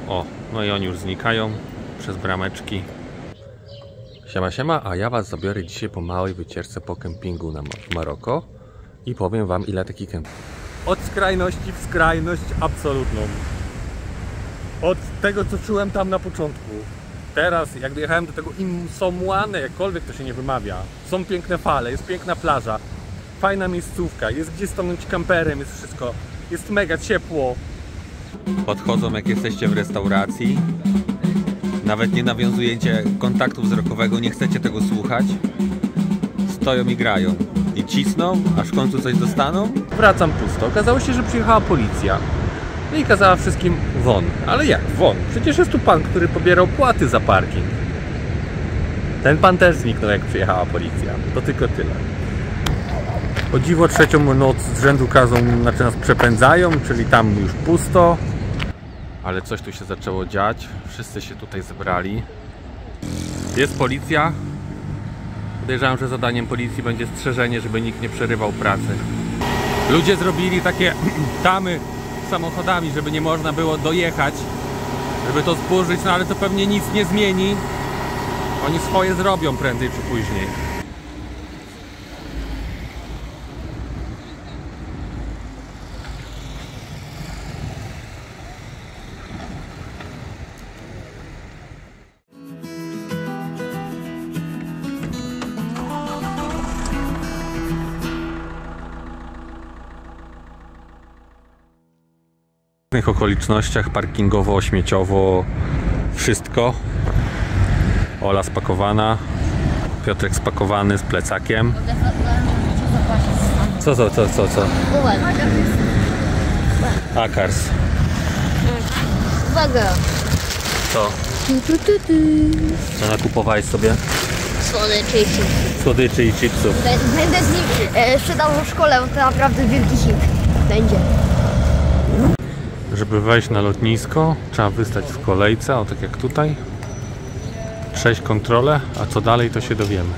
O, no i oni już znikają przez brameczki. Siema, siema, a ja was zabiorę dzisiaj po małej wycieczce po kempingu w Maroko i powiem wam, ile taki kemping. Od skrajności w skrajność absolutną. Od tego, co czułem tam na początku. Teraz, jak dojechałem do tego Imsomwane, jakkolwiek to się nie wymawia, są piękne fale, jest piękna plaża, fajna miejscówka, jest gdzie stanąć kamperem, jest wszystko, jest mega ciepło. Podchodzą, jak jesteście w restauracji, nawet nie nawiązujecie kontaktu wzrokowego, nie chcecie tego słuchać, stoją i grają i cisną, aż w końcu coś dostaną. Wracam pusto, okazało się, że przyjechała policja. No i kazała wszystkim won. Ale jak won? Przecież jest tu pan, który pobierał płaty za parking. Ten pan też zniknął, jak przyjechała policja. To tylko tyle. O dziwo, trzecią noc z rzędu znaczy nas przepędzają, czyli tam już pusto. Ale coś tu się zaczęło dziać. Wszyscy się tutaj zebrali. Jest policja. Podejrzewam, że zadaniem policji będzie strzeżenie, żeby nikt nie przerywał pracy. Ludzie zrobili takie tamy samochodami, żeby nie można było dojechać, żeby to zburzyć, no ale to pewnie nic nie zmieni. Oni swoje zrobią prędzej czy później. W różnych okolicznościach, parkingowo, śmieciowo, wszystko. Ola spakowana, Piotrek spakowany z plecakiem. Co? Akars. Uwaga! Co? Co nakupowałeś sobie? Słodyczy i chipsy. Słodyczy i chipsów. Będę z nim sprzedał w szkole, bo to naprawdę wielki hit będzie. Żeby wejść na lotnisko, trzeba wystać w kolejce, o tak jak tutaj. Przejść kontrolę, a co dalej, to się dowiemy.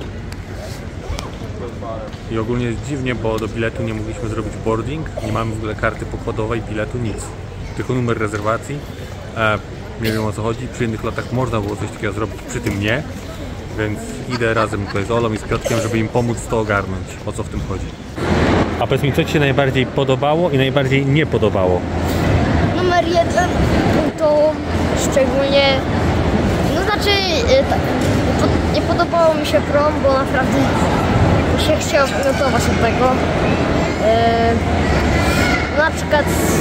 I ogólnie jest dziwnie, bo do biletu nie mogliśmy zrobić boarding. Nie mamy w ogóle karty pokładowej, biletu, nic. Tylko numer rezerwacji. Nie wiem, o co chodzi. Przy innych latach można było coś takiego zrobić, przy tym nie. Więc idę razem tutaj z Olą i z Piotrkiem, żeby im pomóc to ogarnąć. O co w tym chodzi. A powiedz mi, co ci się najbardziej podobało i najbardziej nie podobało? Numer 1 to szczególnie, no znaczy nie podobało mi się prom, bo naprawdę się chciał przygotować do tego. Na przykład,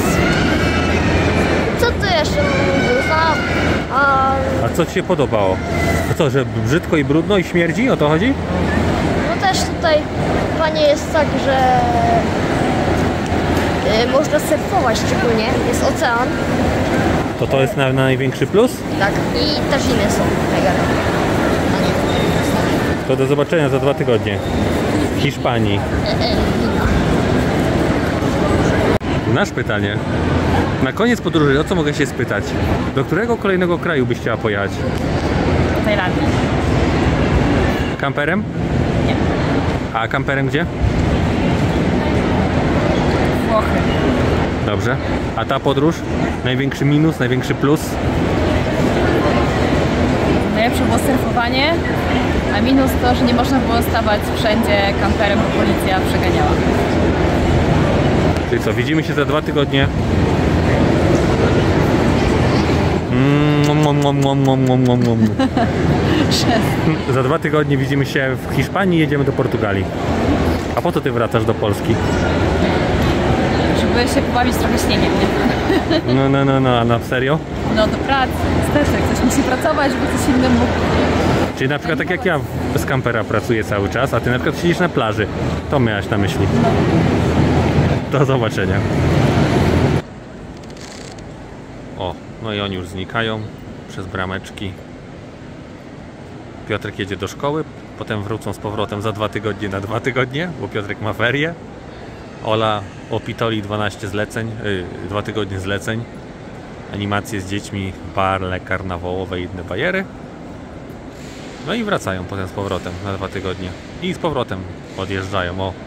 co tu jeszcze mówił? A co ci się podobało? To co, że brzydko i brudno i śmierdzi? O to chodzi? No też tutaj panie jest tak, że można surfować, szczególnie jest ocean. To jest na największy plus? Tak, i też inne są mega. To do zobaczenia za 2 tygodnie w Hiszpanii. Znasz pytanie. Na koniec podróży, o co mogę się spytać? Do którego kolejnego kraju byś chciała pojechać? Do Tajlandii. Kamperem? Nie. A kamperem gdzie? Włochy. Dobrze. A ta podróż? Największy minus, największy plus? Najlepsze było surfowanie, a minus to, że nie można było stawać wszędzie kamperem, bo policja przeganiała. Czyli co, widzimy się za 2 tygodnie. Za 2 tygodnie widzimy się w Hiszpanii i jedziemy do Portugalii. A po co ty wracasz do Polski? Żeby się pobawić trochę śniegiem, nie? No, a na serio? No do pracy, niestety. Ktoś musi pracować, żeby coś innym mógł. Czyli na przykład tak jak ja z kampera pracuję cały czas, a ty na przykład siedzisz na plaży. To miałaś na myśli. Do zobaczenia. O, no i oni już znikają przez brameczki. Piotrek jedzie do szkoły, potem wrócą z powrotem za 2 tygodnie na 2 tygodnie, bo Piotrek ma ferie. Ola opitoli 12 zleceń, 2 tygodnie zleceń. Animacje z dziećmi, barle karnawałowe i inne bajery. No i wracają potem z powrotem na 2 tygodnie. I z powrotem odjeżdżają, o.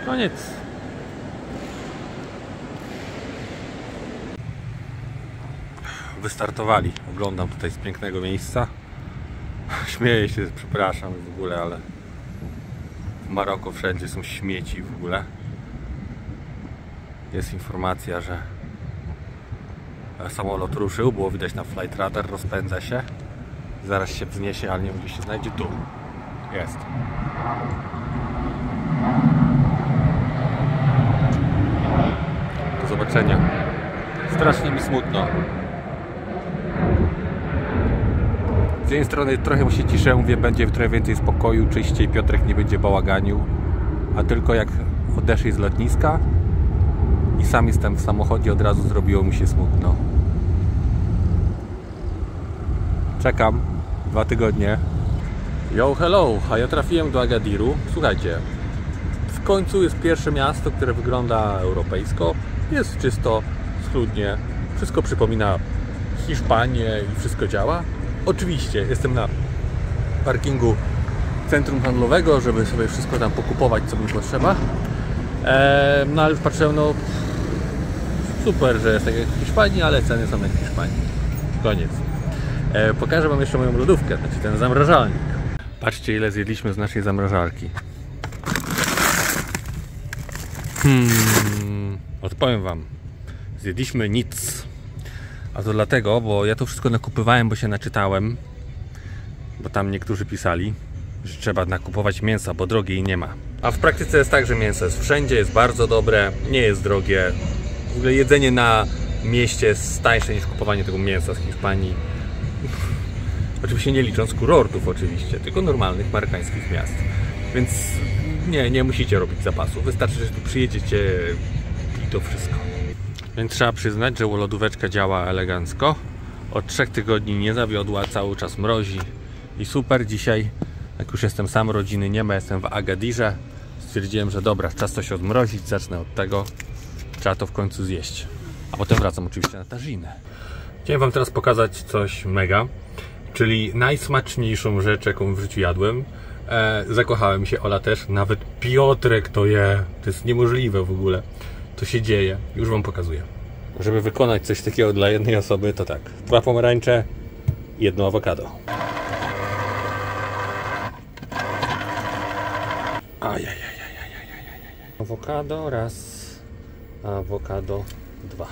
Koniec. Wystartowali. Oglądam tutaj z pięknego miejsca. Śmieję się, przepraszam w ogóle, ale w Maroku wszędzie są śmieci w ogóle. Jest informacja, że samolot ruszył, było widać na flight radar, rozpędza się. Zaraz się wzniesie, ale nie wiem, gdzie się znajdzie. Tu jest. Do zobaczenia. Strasznie mi smutno. Z jednej strony trochę się ciszę, mówię, będzie trochę więcej spokoju, czyściej, Piotrek nie będzie bałaganił. A tylko jak odeszli z lotniska i sam jestem w samochodzie, od razu zrobiło mi się smutno. Czekam 2 tygodnie. Yo, hello, a ja trafiłem do Agadiru. Słuchajcie, w końcu jest pierwsze miasto, które wygląda europejsko. Jest czysto, schludnie, wszystko przypomina Hiszpanię i wszystko działa. Oczywiście jestem na parkingu centrum handlowego, żeby sobie wszystko tam pokupować, co mi potrzeba. No ale patrzyłem, no super, że jest tak jak w Hiszpanii, ale ceny są jak w Hiszpanii. Koniec. Pokażę wam jeszcze moją lodówkę, znaczy ten zamrażalnik. Patrzcie, ile zjedliśmy z naszej zamrażarki. Odpowiem wam. Zjedliśmy nic. A to dlatego, bo ja to wszystko nakupywałem, bo się naczytałem. Bo tam niektórzy pisali, że trzeba nakupować mięsa, bo drogiej nie ma. A w praktyce jest tak, że mięso jest wszędzie, jest bardzo dobre, nie jest drogie. W ogóle jedzenie na mieście jest tańsze niż kupowanie tego mięsa z Hiszpanii. Oczywiście nie licząc kurortów oczywiście, tylko normalnych marokańskich miast. Więc nie musicie robić zapasów, wystarczy, że tu przyjedziecie i to wszystko. Więc trzeba przyznać, że lodóweczka działa elegancko. Od 3 tygodni nie zawiodła, cały czas mrozi. I super, dzisiaj, jak już jestem sam, rodziny nie ma, jestem w Agadirze. Stwierdziłem, że dobra, czas coś odmrozić, zacznę od tego. Trzeba to w końcu zjeść. A potem wracam oczywiście na Tażinę. Chciałem wam teraz pokazać coś mega. Czyli najsmaczniejszą rzecz, jaką w życiu jadłem. Zakochałem się, Ola też. Nawet Piotrek to je. To jest niemożliwe w ogóle. To się dzieje. Już wam pokazuję. Żeby wykonać coś takiego dla jednej osoby, to tak. 2 pomarańcze, 1 awokado. Awokado raz, awokado 2.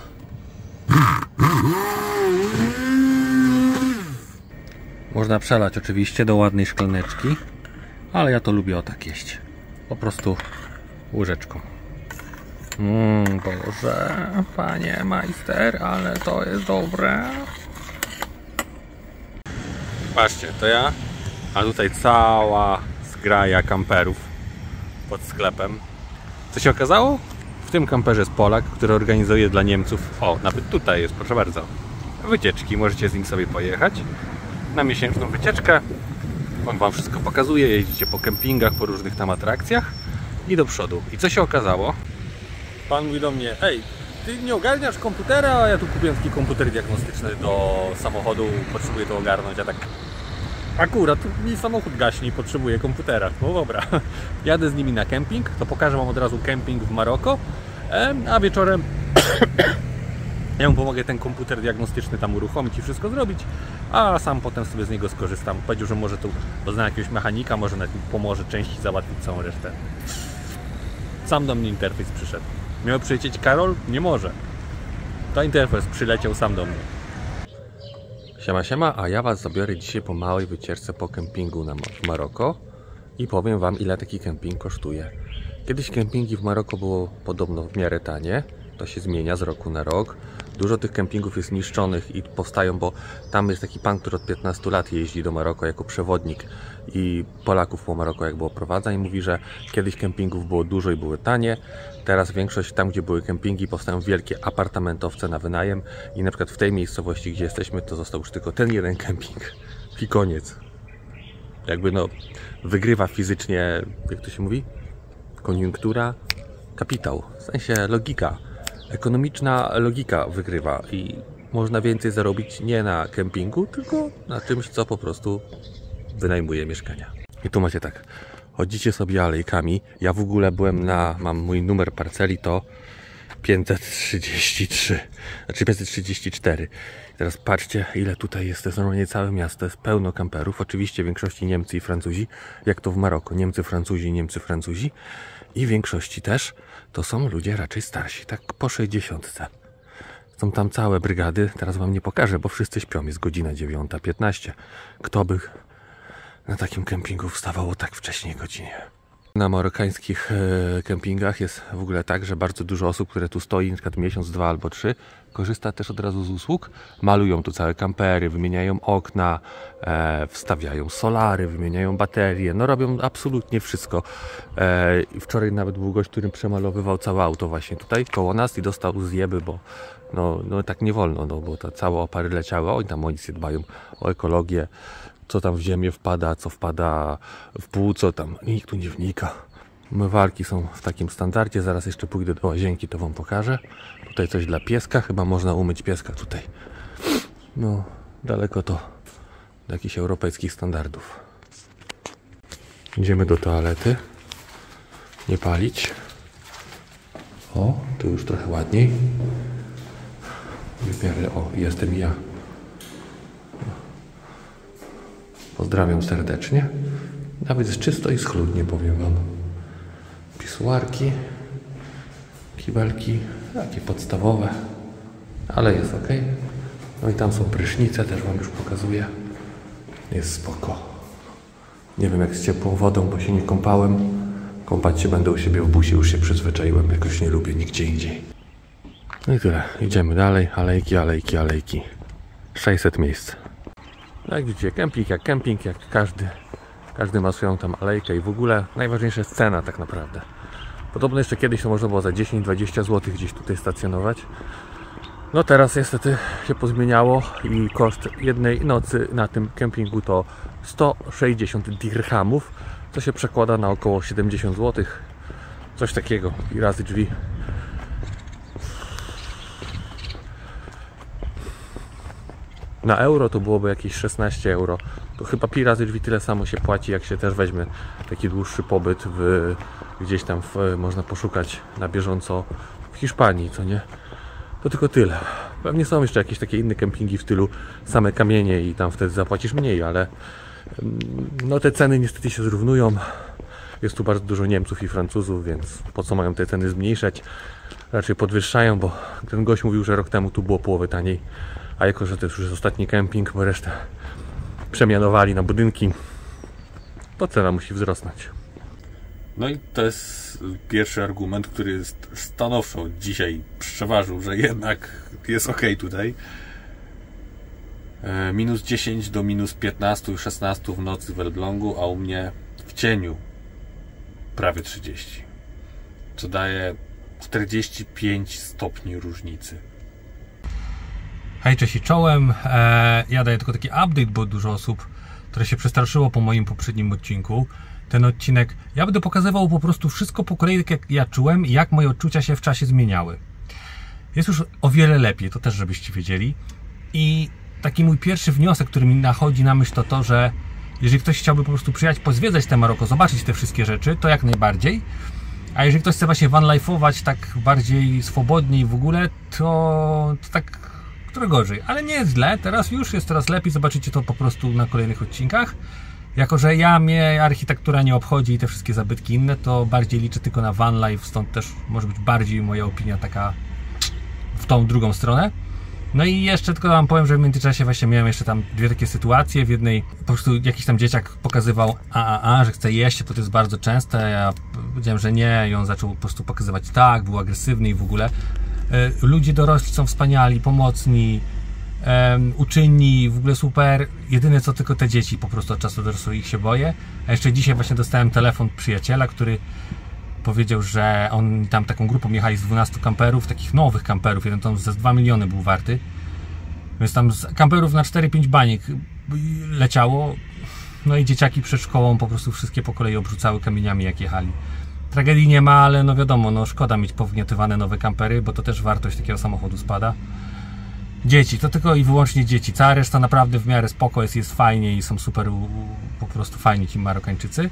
Można przelać oczywiście do ładnej szklaneczki, ale ja to lubię o tak jeść. Po prostu łyżeczką. Boże, panie majster, ale to jest dobre. Patrzcie, to ja, a tutaj cała zgraja kamperów pod sklepem. Co się okazało? W tym kamperze jest Polak, który organizuje dla Niemców, o, nawet tutaj jest, proszę bardzo, wycieczki. Możecie z nim sobie pojechać na miesięczną wycieczkę. On wam wszystko pokazuje, jeździcie po kempingach, po różnych tam atrakcjach i do przodu. I co się okazało? Pan mówi do mnie, ej, ty nie ogarniasz komputera, a ja tu kupiłem taki komputer diagnostyczny do samochodu, potrzebuję to ogarnąć, a tak akurat mi samochód gaśnie i potrzebuję komputera. No dobra, jadę z nimi na kemping, to pokażę wam od razu kemping w Maroko, a wieczorem ja mu pomogę ten komputer diagnostyczny tam uruchomić i wszystko zrobić, a sam potem sobie z niego skorzystam. Powiedział, że może tu pozna jakiegoś mechanika, może nawet mi pomoże części załatwić całą resztę. Sam do mnie interfejs przyszedł. Miał przylecieć Karol? Nie może. To interfejs przyleciał sam do mnie. Siema, a ja was zabiorę dzisiaj po małej wycieczce po kempingu w Maroko i powiem wam, ile taki kemping kosztuje. Kiedyś kempingi w Maroko było podobno w miarę tanie. To się zmienia z roku na rok. Dużo tych kempingów jest niszczonych i powstają, bo tam jest taki pan, który od 15 lat jeździ do Maroko jako przewodnik i Polaków po Maroko jak było prowadza i mówi, że kiedyś kempingów było dużo i były tanie. Teraz większość tam, gdzie były kempingi, powstają wielkie apartamentowce na wynajem i na przykład w tej miejscowości, gdzie jesteśmy, to został już tylko ten jeden kemping i koniec. Jakby no wygrywa fizycznie, jak to się mówi? Koniunktura, kapitał, w sensie logika. Ekonomiczna logika wygrywa i można więcej zarobić nie na kempingu, tylko na czymś, co po prostu wynajmuje mieszkania. I tu macie tak, chodzicie sobie alejkami. Ja w ogóle byłem mam mój numer parceli to 533, znaczy 534. Teraz patrzcie, ile tutaj jest, to jest normalnie całe miasto, jest pełno kamperów, oczywiście w większości Niemcy i Francuzi, jak to w Maroku, Niemcy, Francuzi i w większości też to są ludzie raczej starsi, tak po 60. Są tam całe brygady, teraz wam nie pokażę, bo wszyscy śpią, jest godzina 9:15. Kto by na takim kempingu wstawał o tak wcześniej godzinie? Na marokańskich kempingach jest w ogóle tak, że bardzo dużo osób, które tu stoi, na przykład miesiąc, 2 albo 3, korzysta też od razu z usług. Malują tu całe kampery, wymieniają okna, wstawiają solary, wymieniają baterie, no robią absolutnie wszystko. Wczoraj nawet był gość, który przemalowywał całe auto właśnie tutaj koło nas i dostał zjeby, bo no tak nie wolno, no bo te całe opary leciały, oni tam o nic nie dbają, o ekologię. Co tam w ziemię wpada, co wpada w pół, co tam, nikt tu nie wnika. Umywalki są w takim standardzie, zaraz jeszcze pójdę do łazienki, to wam pokażę. Tutaj coś dla pieska, chyba można umyć pieska tutaj. No, daleko to do jakichś europejskich standardów. Idziemy do toalety. Nie palić. O, tu już trochę ładniej. W miarę, o, jestem ja. Pozdrawiam serdecznie. Nawet jest czysto i schludnie, powiem wam. Pisuarki, kibelki, takie podstawowe, ale jest ok. No i tam są prysznice, też wam już pokazuję. Jest spoko. Nie wiem jak z ciepłą wodą, bo się nie kąpałem. Kąpać się będę u siebie w busie, już się przyzwyczaiłem, jakoś nie lubię nigdzie indziej. No i tyle, idziemy dalej, alejki. 600 miejsc. Jak widzicie, kemping jak każdy ma swoją tam alejkę i w ogóle najważniejsza jest cena tak naprawdę. Podobno jeszcze kiedyś to można było za 10-20 zł gdzieś tutaj stacjonować. No teraz niestety się pozmieniało i koszt jednej nocy na tym kempingu to 160 dirhamów, co się przekłada na około 70 zł. Coś takiego i razy drzwi. Na euro to byłoby jakieś 16 euro. To chyba pi razy drzwi tyle samo się płaci, jak się też weźmie taki dłuższy pobyt gdzieś tam można poszukać na bieżąco w Hiszpanii, co nie? To tylko tyle. Pewnie są jeszcze jakieś takie inne kempingi w stylu same kamienie i tam wtedy zapłacisz mniej, ale no te ceny niestety się zrównują. Jest tu bardzo dużo Niemców i Francuzów, więc po co mają te ceny zmniejszać? Raczej podwyższają, bo ten gość mówił, że rok temu tu było połowę taniej. A jako, że to już jest ostatni kemping, bo resztę przemianowali na budynki, to cena musi wzrosnąć. No i to jest pierwszy argument, który stanowczo dzisiaj przeważył, że jednak jest ok tutaj. Minus 10 do minus 15-16 w nocy w Elblągu, a u mnie w cieniu prawie 30. Co daje 45 stopni różnicy. Hej, cześć i czołem. Ja daję tylko taki update, bo dużo osób, które się przestraszyło po moim poprzednim odcinku. Ten odcinek, ja będę pokazywał po prostu wszystko po kolei, jak ja czułem i jak moje odczucia się w czasie zmieniały. Jest już o wiele lepiej, to też żebyście wiedzieli. I taki mój pierwszy wniosek, który mi nachodzi na myśl, to to, że jeżeli ktoś chciałby po prostu przyjechać, pozwiedzać te Maroko, zobaczyć te wszystkie rzeczy, to jak najbardziej. A jeżeli ktoś chce właśnie vanlife'ować tak bardziej swobodnie i w ogóle, to tak trochę gorzej, ale nie jest źle, teraz już jest coraz lepiej, zobaczycie to po prostu na kolejnych odcinkach. Jako że mnie architektura nie obchodzi i te wszystkie zabytki inne, to bardziej liczę tylko na van life, stąd też może być bardziej moja opinia taka w tą drugą stronę. No i jeszcze tylko wam powiem, że w międzyczasie właśnie miałem jeszcze tam dwie takie sytuacje. W jednej po prostu jakiś tam dzieciak pokazywał że chce jeść, to jest bardzo częste. Ja powiedziałem, że nie i on zaczął po prostu pokazywać tak, był agresywny i w ogóle. Ludzie dorośli są wspaniali, pomocni, uczynni, w ogóle super. Jedyne co tylko te dzieci po prostu od czasu do czasu ich się boję. A jeszcze dzisiaj właśnie dostałem telefon przyjaciela, który powiedział, że on tam taką grupą jechali z 12 kamperów, takich nowych kamperów, jeden tam za 2 miliony był warty. Więc tam z kamperów na 4-5 baniek leciało. No i dzieciaki przed szkołą po prostu wszystkie po kolei obrzucały kamieniami jak jechali. Tragedii nie ma, ale no wiadomo, no szkoda mieć powgniatywane nowe kampery, bo to też wartość takiego samochodu spada. Dzieci, to tylko i wyłącznie dzieci. Cała reszta naprawdę w miarę spoko jest fajnie i są super, po prostu fajni ci Marokańczycy.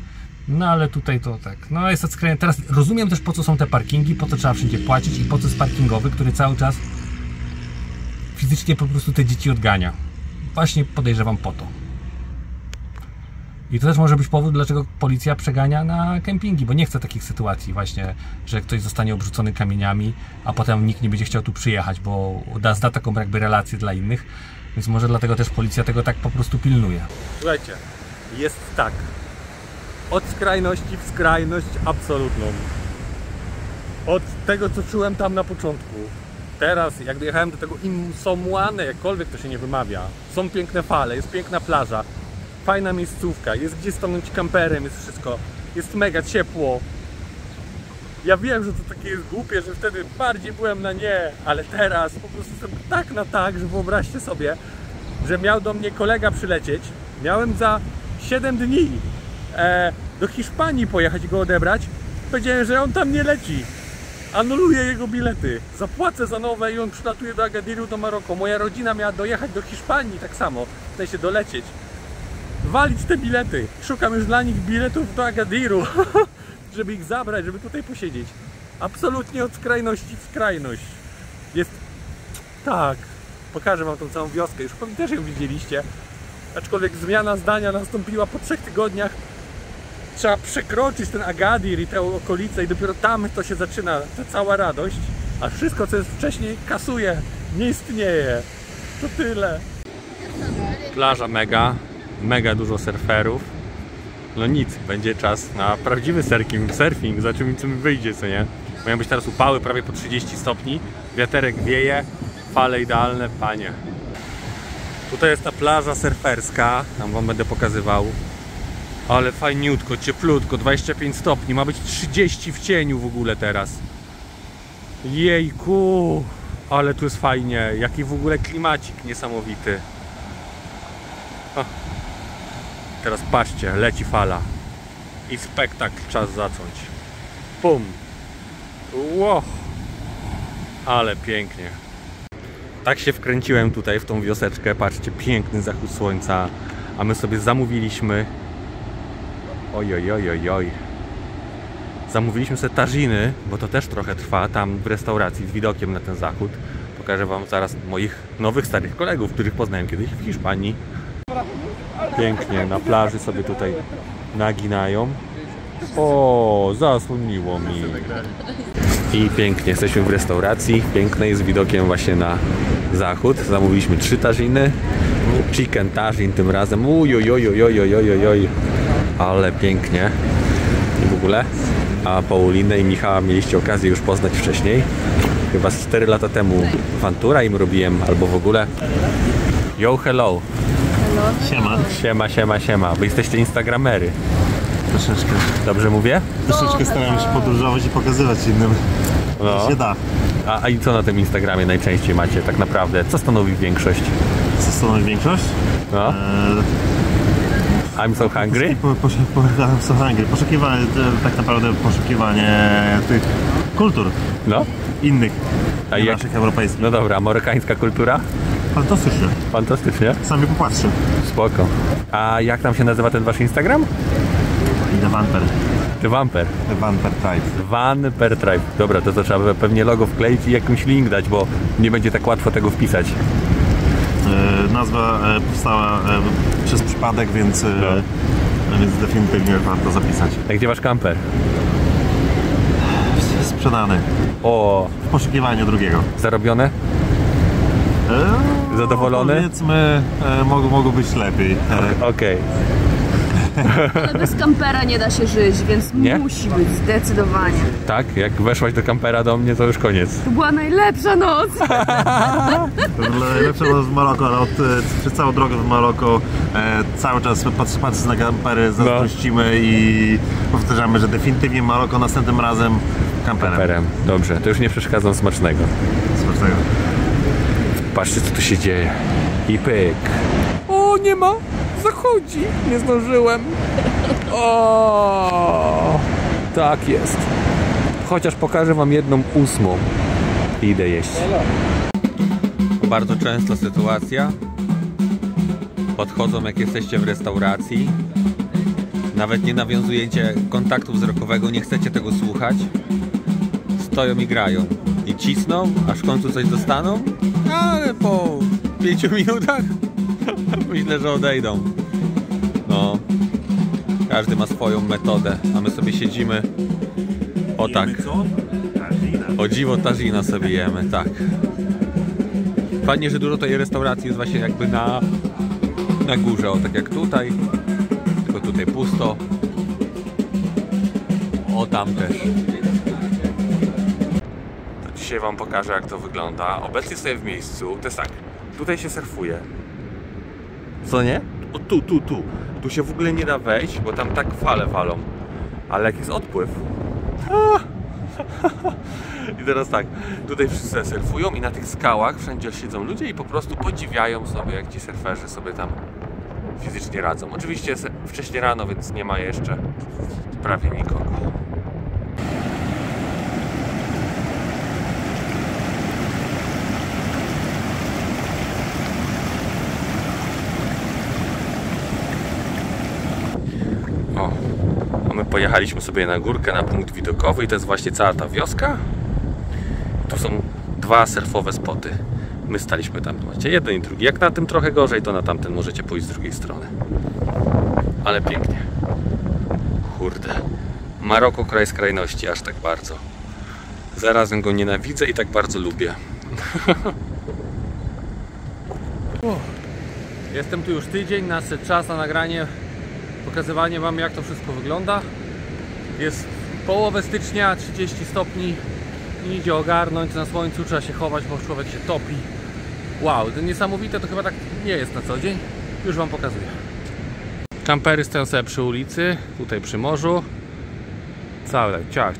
No ale tutaj to tak, no jest odskrajne. Teraz rozumiem też, po co są te parkingi, po co trzeba wszędzie płacić i po co jest parkingowy, który cały czas fizycznie po prostu te dzieci odgania. Właśnie podejrzewam po to. I to też może być powód, dlaczego policja przegania na kempingi, bo nie chce takich sytuacji właśnie, że ktoś zostanie obrzucony kamieniami, a potem nikt nie będzie chciał tu przyjechać, bo zda taką jakby relację dla innych, więc może dlatego też policja tego tak po prostu pilnuje. Słuchajcie, jest tak, od skrajności w skrajność absolutną. Od tego, co czułem tam na początku. Teraz, jak dojechałem do tego Imsomuane, jakkolwiek to się nie wymawia, są piękne fale, jest piękna plaża, fajna miejscówka, jest gdzie stanąć kamperem, jest wszystko, jest mega ciepło. Ja wiem, że to takie jest głupie, że wtedy bardziej byłem na nie, ale teraz po prostu jestem tak na tak, że wyobraźcie sobie, że miał do mnie kolega przylecieć, miałem za 7 dni do Hiszpanii pojechać i go odebrać, powiedziałem, że on tam nie leci. Anuluję jego bilety, zapłacę za nowe i on przylatuje do Agadiru, do Maroko. Moja rodzina miała dojechać do Hiszpanii tak samo, w sensie dolecieć. Walić te bilety. Szukam już dla nich biletów do Agadiru, żeby ich zabrać, żeby tutaj posiedzieć. Absolutnie od skrajności w skrajność. Jest tak. Pokażę wam tą całą wioskę, już pewnie też ją widzieliście. Aczkolwiek zmiana zdania nastąpiła po 3 tygodniach. Trzeba przekroczyć ten Agadir i tę okolicę i dopiero tam to się zaczyna ta cała radość, a wszystko, co jest wcześniej, kasuje, nie istnieje. To tyle. Plaża mega dużo surferów. No nic, będzie czas na prawdziwy surfing, zobaczymy, co mi wyjdzie, co nie? Mają być teraz upały prawie po 30 stopni, wiaterek wieje, fale idealne, panie. Tutaj jest ta plaża surferska, tam wam będę pokazywał. Ale fajniutko, cieplutko, 25 stopni, ma być 30 w cieniu w ogóle teraz. Jejku, ale tu jest fajnie, jaki w ogóle klimacik niesamowity. O. Teraz patrzcie, leci fala i spektakl czas zacząć. Pum. Ło. Ale pięknie. Tak się wkręciłem tutaj w tą wioseczkę, patrzcie, piękny zachód słońca, a my sobie zamówiliśmy oj. Zamówiliśmy sobie taginy, bo to też trochę trwa, tam w restauracji z widokiem na ten zachód. Pokażę wam zaraz moich nowych, starych kolegów, których poznałem kiedyś w Hiszpanii. Pięknie, na plaży sobie tutaj naginają. O, zasłoniło mi. I pięknie, jesteśmy w restauracji, piękne jest widokiem właśnie na zachód. Zamówiliśmy 3 taginy. Chicken tagine tym razem. Oj. Ale pięknie. I w ogóle. A Paulinę i Michała mieliście okazję już poznać wcześniej. Chyba z 4 lata temu Fantura im robiłem, albo w ogóle. Yo, hello. Siema. Wy jesteście instagramery. Troszeczkę. Dobrze mówię? Troszeczkę staramy się podróżować i pokazywać innym, że się da. A i co na tym Instagramie najczęściej macie tak naprawdę? Co stanowi większość? Co stanowi większość? No. I'm so hungry? I'm so hungry. Poszukiwanie, tak naprawdę poszukiwanie tych kultur innych, naszych europejskich. No dobra, amerykańska kultura? Fantastycznie. Sami popatrzcie. Spoko. A jak tam się nazywa ten wasz Instagram? The Vamper. The Vamper. The Vamper Tribe. Vamper Tribe. Dobra, to trzeba pewnie logo wkleić i jakimś link dać, bo nie będzie tak łatwo tego wpisać. Nazwa powstała przez przypadek, więc definitywnie warto zapisać. A gdzie wasz kamper? Sprzedany. O. W poszukiwaniu drugiego. Zarobione? Zadowolony? Powiedzmy, mogło być lepiej. Okej. Ale bez kampera nie da się żyć, więc Nie? musi być zdecydowanie. Tak? Jak weszłaś do kampera do mnie, to już koniec. To była najlepsza noc. Najlepsza noc w Maroko, ale przez całą drogę w Maroko cały czas patrząc na kampery zazdrościmy i powtarzamy, że definitywnie Maroko następnym razem kamperem. Dobrze, to już nie przeszkadzam, smacznego. Smacznego. Patrzcie, co tu się dzieje. I pyk. O, nie ma. Zachodzi. Nie zdążyłem. O, tak jest. Chociaż pokażę wam 1/8. Idę jeść. Bardzo często sytuacja. Podchodzą, jak jesteście w restauracji. Nawet nie nawiązujecie kontaktu wzrokowego, nie chcecie tego słuchać. Stoją i grają. I cisną, aż w końcu coś dostaną, ale po 5 minutach myślę, że odejdą. No, każdy ma swoją metodę, a my sobie siedzimy o tak. O dziwo tazina sobie jemy, tak. Fajnie, że dużo tej restauracji jest właśnie jakby na górze, o tak jak tutaj. Tylko tutaj pusto. O tam też. To dzisiaj wam pokażę, jak to wygląda. Obecnie stoję w miejscu. To jest tak, tutaj się surfuje. Co nie? O, tu. Tu się w ogóle nie da wejść, bo tam tak fale walą. Ale jak jest odpływ. I teraz tak, tutaj wszyscy surfują i na tych skałach wszędzie siedzą ludzie i po prostu podziwiają sobie, jak ci surferzy sobie tam fizycznie radzą. Oczywiście jest wcześnie rano, więc nie ma jeszcze prawie nikogo. O, a my pojechaliśmy sobie na górkę, na punkt widokowy i to jest właśnie cała ta wioska. Tu są 2 surfowe spoty. My staliśmy tam, zobaczcie, jeden i drugi. Jak na tym trochę gorzej, to na tamten możecie pójść z drugiej strony. Ale pięknie. Kurde. Maroko, kraj skrajności, aż tak bardzo. Zarazem go nienawidzę i tak bardzo lubię. Jestem tu już tydzień, nadszedł czas na nagranie, pokazywanie wam, jak to wszystko wygląda. Jest połowę stycznia, 30 stopni. Nie idzie ogarnąć, na słońcu trzeba się chować, bo człowiek się topi. Wow, to niesamowite, to chyba tak nie jest na co dzień. Już wam pokazuję. Kampery stoją sobie przy ulicy, tutaj przy morzu. Całe ciach.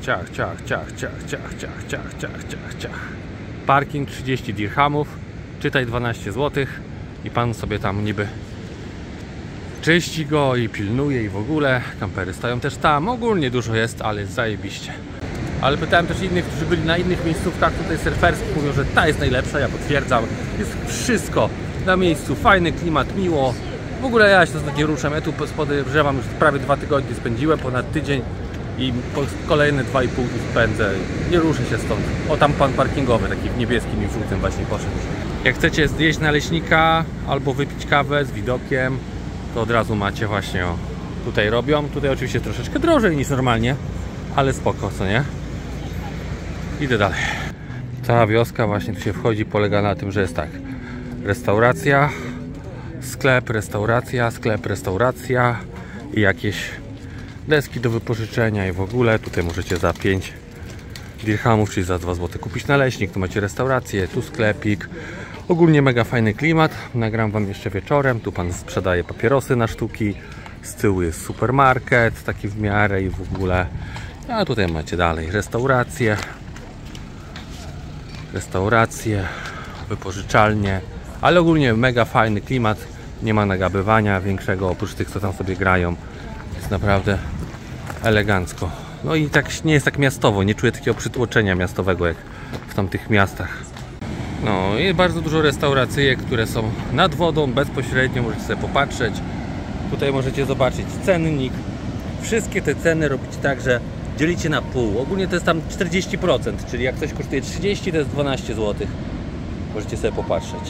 Parking 30 dirhamów, czytaj 12 zł i pan sobie tam niby czyści go i pilnuje i w ogóle. Kampery stoją też tam, ogólnie dużo jest, ale zajebiście. Ale pytałem też innych, którzy byli na innych miejscówkach tutaj surferskich, mówią, że ta jest najlepsza, ja potwierdzam. Jest wszystko na miejscu, fajny klimat, miło. W ogóle ja się nie ruszam, ja tu podejrzewam już prawie 2 tygodnie spędziłem, ponad tydzień i kolejne 2,5 dni spędzę. Nie ruszę się stąd. O, tam pan parkingowy, taki w niebieskim i w żółtym właśnie poszedł. Jak chcecie zjeść naleśnika albo wypić kawę z widokiem, to od razu macie właśnie, o, tutaj robią. Tutaj oczywiście troszeczkę drożej niż normalnie, ale spoko, co nie? Idę dalej. Cała wioska właśnie tu się wchodzi, polega na tym, że jest tak: restauracja, sklep, restauracja i jakieś deski do wypożyczenia i w ogóle. Tutaj możecie za 5 dirhamów, czyli za 2 zł kupić naleśnik. Tu macie restaurację, tu sklepik. Ogólnie mega fajny klimat. Nagram wam jeszcze wieczorem. Tu pan sprzedaje papierosy na sztuki. Z tyłu jest supermarket, taki w miarę i w ogóle. A tutaj macie dalej restauracje, wypożyczalnie, ale ogólnie mega fajny klimat, nie ma nagabywania większego, oprócz tych, co tam sobie grają. Jest naprawdę elegancko. No i tak nie jest tak miastowo, nie czuję takiego przytłoczenia miastowego jak w tamtych miastach. No i bardzo dużo restauracyjek, które są nad wodą, bezpośrednio, możecie sobie popatrzeć. Tutaj możecie zobaczyć cennik. Wszystkie te ceny robić tak, że dzielicie na pół. Ogólnie to jest tam 40%, czyli jak coś kosztuje 30, to jest 12 zł. Możecie sobie popatrzeć.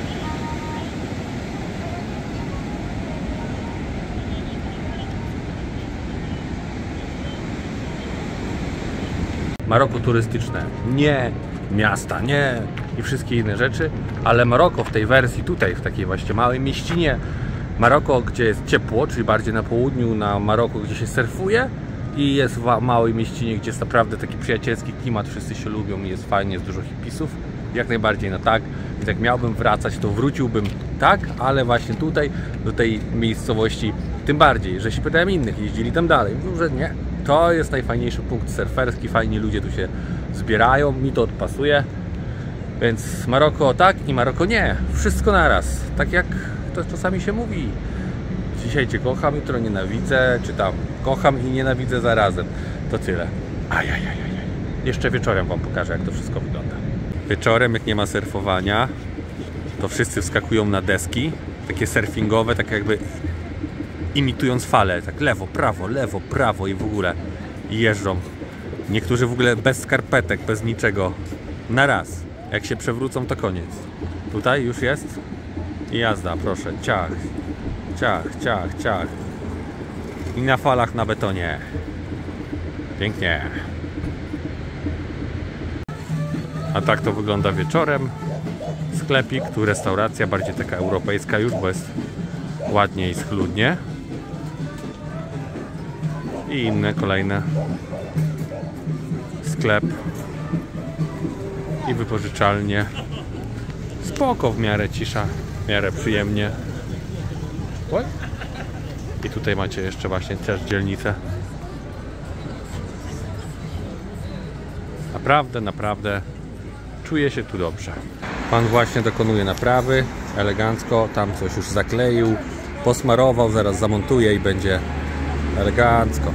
Maroko turystyczne, nie miasta, nie i wszystkie inne rzeczy, ale Maroko w tej wersji tutaj, w takiej właśnie małej mieścinie, Maroko, gdzie jest ciepło, czyli bardziej na południu, na Maroko, gdzie się surfuje, i jest w małej mieścinie, gdzie jest naprawdę taki przyjacielski klimat, wszyscy się lubią i jest fajnie, jest dużo hipisów. Jak najbardziej na tak. Więc jak miałbym wracać, to wróciłbym tak, ale właśnie tutaj, do tej miejscowości, tym bardziej, że się pytałem innych, jeździli tam dalej. Mówią, że nie, to jest najfajniejszy punkt surferski, fajni ludzie tu się zbierają, mi to pasuje. Więc Maroko tak i Maroko nie. Wszystko naraz. Tak jak to czasami się mówi. Dzisiaj Cię kocham, jutro nienawidzę, czy tam kocham i nienawidzę zarazem. To tyle. Jeszcze wieczorem wam pokażę, jak to wszystko wygląda. Wieczorem, jak nie ma surfowania, to wszyscy wskakują na deski, takie surfingowe, tak jakby imitując falę, tak lewo, prawo i w ogóle jeżdżą. Niektórzy w ogóle bez skarpetek, bez niczego, na raz. Jak się przewrócą, to koniec. Tutaj już jest i jazda, proszę, ciach, ciach, ciach, ciach. I na falach na betonie. Pięknie. A tak to wygląda wieczorem. Sklepik, tu restauracja, bardziej taka europejska już, bo jest ładnie i schludnie. I inne, kolejne. Sklep. I wypożyczalnie. Spoko, w miarę cisza, w miarę przyjemnie. I tutaj macie jeszcze właśnie też dzielnicę. Naprawdę czuję się tu dobrze. Pan właśnie dokonuje naprawy, elegancko, tam coś już zakleił, posmarował, zaraz zamontuje i będzie elegancko.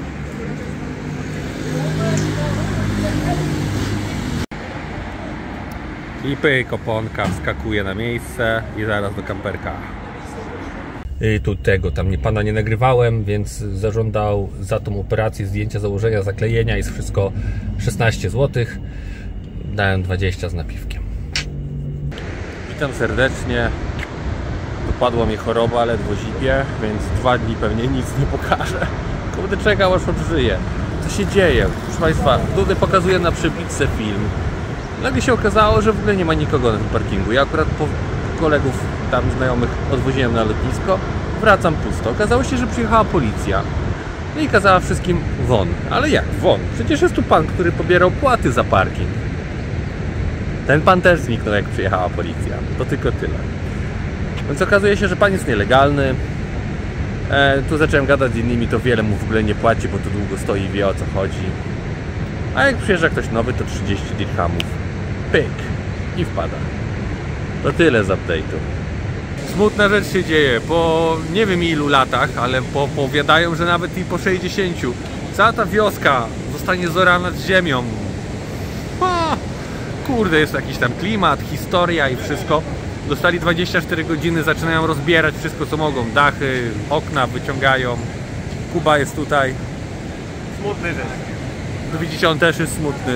I pyk, oponka wskakuje na miejsce i zaraz do kamperka. I tu tam pana nie nagrywałem, więc zażądał za tą operację zdjęcia założenia, zaklejenia, jest wszystko 16 zł. Dałem 20 z napiwkiem. Witam serdecznie. Dopadła mnie choroba, ledwo zipie, więc 2 dni pewnie nic nie pokażę. Kurde, czekał aż odżyję. Co się dzieje? Proszę Państwa, tutaj pokazuję na przebitce film. Nagle się okazało, że w ogóle nie ma nikogo na tym parkingu. Ja akurat po kolegów tam znajomych odwoziłem na lotnisko. Wracam pusto. Okazało się, że przyjechała policja. No i kazała wszystkim won. Ale jak won? Przecież jest tu pan, który pobierał płaty za parking. Ten pan też zniknął, jak przyjechała policja. To tylko tyle. Więc okazuje się, że pan jest nielegalny. Tu zacząłem gadać z innymi, to wiele mu w ogóle nie płaci, bo tu długo stoi i wie, o co chodzi. A jak przyjeżdża ktoś nowy, to 30 dirhamów. Pyk. I wpada. To tyle z update'u. Smutna rzecz się dzieje. Po nie wiem ilu latach, ale powiadają, że nawet i po 60 cała ta wioska zostanie zorana z ziemią. Kurde, jest jakiś tam klimat, historia i wszystko. Dostali 24 godziny, zaczynają rozbierać wszystko co mogą. Dachy, okna wyciągają. Kuba jest tutaj. Smutny rzecz. No widzicie, on też jest smutny.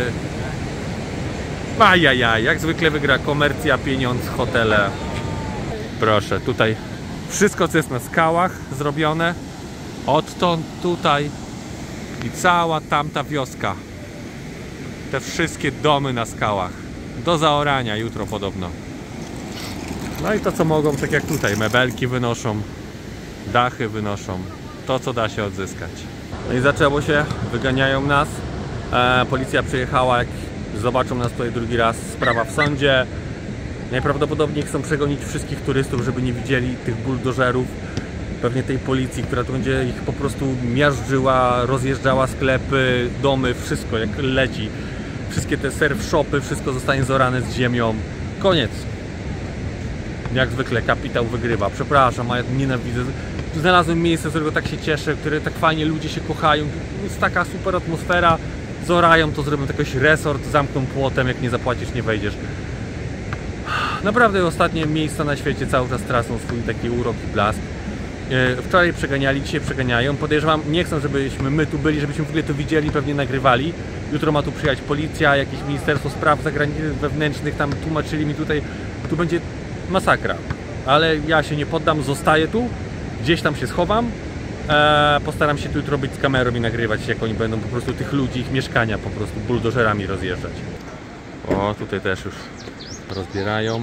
Ajajaj, jak zwykle wygra komercja, pieniądz, hotele. Proszę, tutaj wszystko co jest na skałach zrobione. Odtąd tutaj i cała tamta wioska. Te wszystkie domy na skałach. Do zaorania jutro podobno. No i to co mogą, tak jak tutaj, mebelki wynoszą, dachy wynoszą. To co da się odzyskać. No i zaczęło się, wyganiają nas. Policja przyjechała, jak zobaczą nas tutaj drugi raz, sprawa w sądzie. Najprawdopodobniej chcą przegonić wszystkich turystów, żeby nie widzieli tych buldożerów. Pewnie tej policji, która tu będzie ich po prostu miażdżyła, rozjeżdżała sklepy, domy, wszystko jak leci. Wszystkie te surf shopy, wszystko zostanie zorane z ziemią. Koniec. Jak zwykle kapitał wygrywa. Przepraszam, a ja nienawidzę. Znalazłem miejsce, z którego tak się cieszę, które tak fajnie ludzie się kochają. Jest taka super atmosfera. Zorają to, zrobią jakiś resort, zamkną płotem, jak nie zapłacisz, nie wejdziesz. Naprawdę ostatnie miejsca na świecie cały czas tracą swój taki urok i blask. Wczoraj przeganiali, dzisiaj przeganiają. Podejrzewam, nie chcą, żebyśmy my tu byli, żebyśmy w ogóle to widzieli, pewnie nagrywali. Jutro ma tu przyjechać policja, jakieś Ministerstwo Spraw Wewnętrznych, tam tłumaczyli mi tutaj. Tu będzie masakra. Ale ja się nie poddam, zostaję tu. Gdzieś tam się schowam. Postaram się tu jutro być z kamerą i nagrywać, jak oni będą po prostu tych ludzi, ich mieszkania po prostu buldożerami rozjeżdżać. O, tutaj też już rozbierają.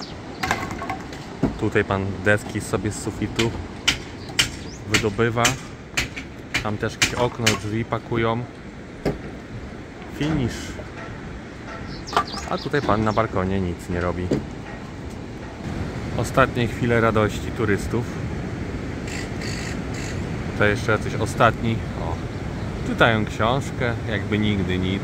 Tutaj pan deski sobie z sufitu wydobywa. Tam też jakieś okno, drzwi pakują. Finish. A tutaj pan na balkonie nic nie robi. Ostatnie chwile radości turystów. Tutaj jeszcze jacyś ostatni. O, czytają książkę, jakby nigdy nic.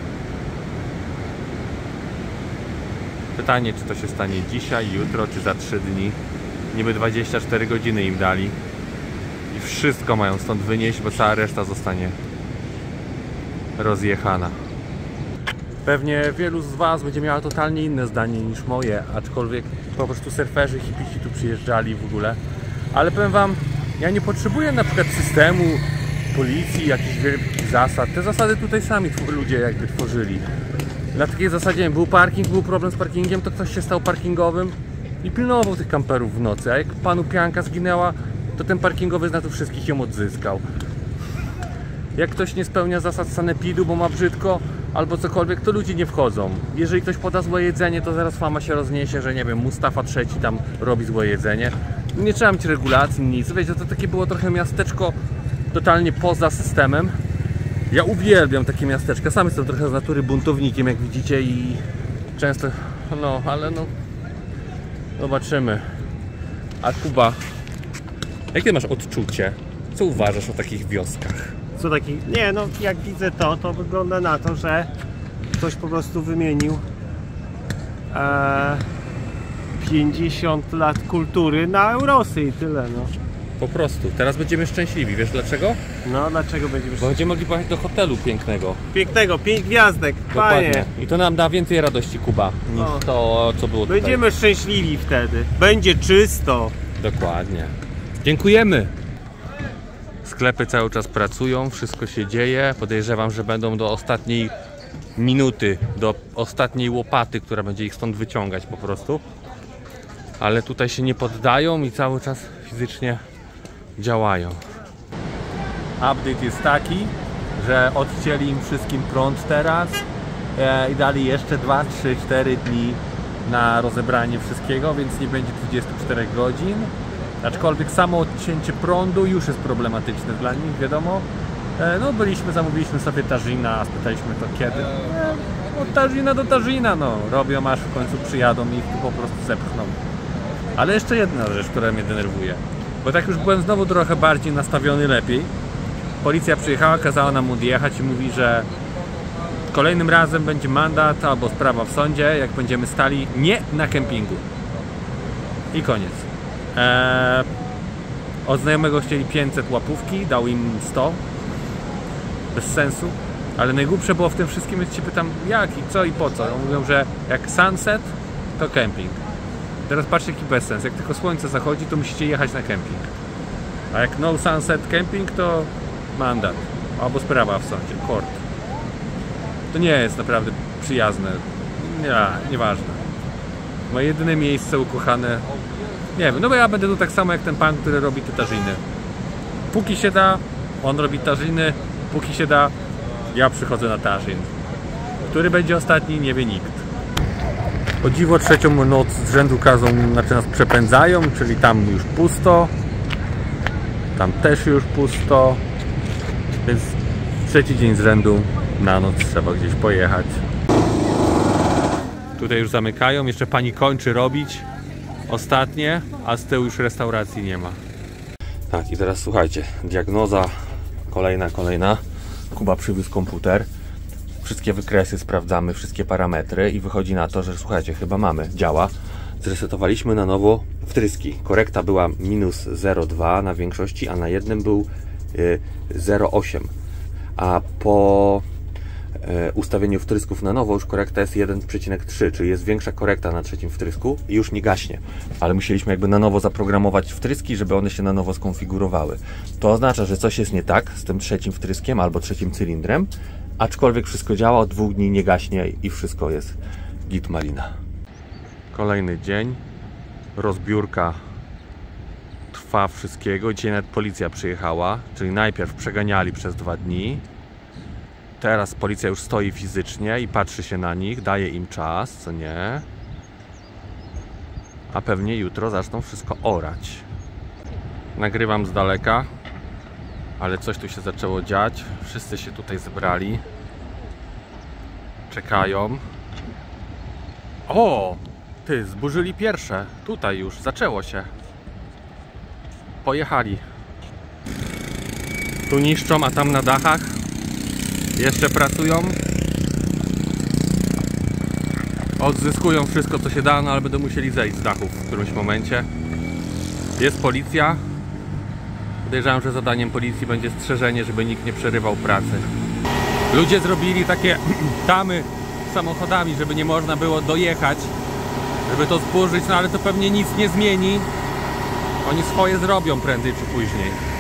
Pytanie, czy to się stanie dzisiaj, jutro, czy za 3 dni. Niby 24 godziny im dali. I wszystko mają stąd wynieść, bo cała reszta zostanie rozjechana. Pewnie wielu z Was będzie miało totalnie inne zdanie niż moje, aczkolwiek po prostu surferzy, hipiści tu przyjeżdżali w ogóle. Ale powiem Wam, Ja nie potrzebuję na przykład systemu, policji, jakichś wielkich zasad. Te zasady tutaj sami ludzie jakby tworzyli. Na takiej zasadzie był parking, był problem z parkingiem, to ktoś się stał parkingowym i pilnował tych kamperów w nocy. A jak panu pianka zginęła, to ten parkingowy na to wszystkich ją odzyskał. Jak ktoś nie spełnia zasad sanepidu, bo ma brzydko albo cokolwiek, to ludzie nie wchodzą. Jeżeli ktoś poda złe jedzenie, to zaraz fama się rozniesie, że nie wiem, Mustafa III tam robi złe jedzenie. Nie trzeba mieć regulacji, nic. Wiecie, to takie było trochę miasteczko totalnie poza systemem. Ja uwielbiam takie miasteczka. Sam jestem trochę z natury buntownikiem, jak widzicie, i często, no, ale no, zobaczymy. A Kuba, jakie masz odczucie? Co uważasz o takich wioskach? Co taki? Nie, no jak widzę to wygląda na to, że ktoś po prostu wymienił 50 lat kultury na Eurosy i tyle, no. Po prostu. Teraz będziemy szczęśliwi. Wiesz dlaczego? No, dlaczego będziemy Bo będziemy mogli pojechać do hotelu pięknego. pięknego, 5 gwiazdek, panie. I to nam da więcej radości, Kuba, niż No. to, co było tutaj. Będziemy szczęśliwi wtedy. Będzie czysto. Dokładnie. Dziękujemy. Sklepy cały czas pracują, wszystko się dzieje. Podejrzewam, że będą do ostatniej minuty, do ostatniej łopaty, która będzie ich stąd wyciągać po prostu. Ale tutaj się nie poddają i cały czas fizycznie działają. Update jest taki, że odcięli im wszystkim prąd teraz i dali jeszcze 2, 3, 4 dni na rozebranie wszystkiego, więc nie będzie 24 godzin. Aczkolwiek samo odcięcie prądu już jest problematyczne dla nich, wiadomo. No zamówiliśmy sobie Tarzina, spytaliśmy to kiedy. Od Tarzina do Tarzina, no. Robią, aż w końcu przyjadą i ich tu po prostu zepchną. Ale jeszcze jedna rzecz, która mnie denerwuje. Bo tak już byłem znowu trochę bardziej nastawiony lepiej. Policja przyjechała, kazała nam odjechać i mówi, że kolejnym razem będzie mandat albo sprawa w sądzie, jak będziemy stali nie na kempingu. I koniec. Od znajomego chcieli 500 łapówki, dał im 100. Bez sensu. Ale najgłupsze było w tym wszystkim, więc się pytam jak i co i po co. Mówią, że jak sunset, to kemping. Teraz patrzcie jaki bezsens. Jak tylko słońce zachodzi, to musicie jechać na kemping. A jak no sunset camping, to mandat. Albo sprawa w sądzie. Court. To nie jest naprawdę przyjazne. Nieważne. Moje jedyne miejsce ukochane. Nie wiem, no bo ja będę tu tak samo jak ten pan, który robi te tarziny. Póki się da, on robi tarziny. Póki się da, ja przychodzę na tarzin. Który będzie ostatni, nie wie nikt. O dziwo trzecią noc z rzędu nas przepędzają, czyli tam już pusto. Tam też już pusto. Więc trzeci dzień z rzędu na noc trzeba gdzieś pojechać. Tutaj już zamykają, jeszcze pani kończy robić ostatnie, a z tyłu już restauracji nie ma. Tak, i teraz słuchajcie, diagnoza kolejna. Kuba przywiózł komputer. Wszystkie wykresy sprawdzamy, wszystkie parametry i wychodzi na to, że słuchajcie, chyba działa. Zresetowaliśmy na nowo wtryski. Korekta była minus 0,2 na większości, a na jednym był 0,8. A po ustawieniu wtrysków na nowo już korekta jest 1,3, czyli jest większa korekta na trzecim wtrysku i już nie gaśnie. Ale musieliśmy jakby na nowo zaprogramować wtryski, żeby one się na nowo skonfigurowały. To oznacza, że coś jest nie tak z tym trzecim wtryskiem albo trzecim cylindrem, aczkolwiek wszystko działa, od 2 dni nie gaśnie i wszystko jest git malina. Kolejny dzień, rozbiórka trwa wszystkiego. Dzisiaj nawet policja przyjechała, czyli najpierw przeganiali przez 2 dni. Teraz policja już stoi fizycznie i patrzy się na nich, daje im czas, co nie? A pewnie jutro zaczną wszystko orać. Nagrywam z daleka, ale coś tu się zaczęło dziać. Wszyscy się tutaj zebrali. Czekają. O! Ty, zburzyli pierwsze. Tutaj już, zaczęło się. Pojechali. Tu niszczą, a tam na dachach jeszcze pracują. Odzyskują wszystko co się da, no ale będą musieli zejść z dachów w którymś momencie. Jest policja. Podejrzewam, że zadaniem policji będzie strzeżenie, żeby nikt nie przerywał pracy. Ludzie zrobili takie tamy samochodami, żeby nie można było dojechać, żeby to zburzyć, no ale to pewnie nic nie zmieni. Oni swoje zrobią prędzej czy później.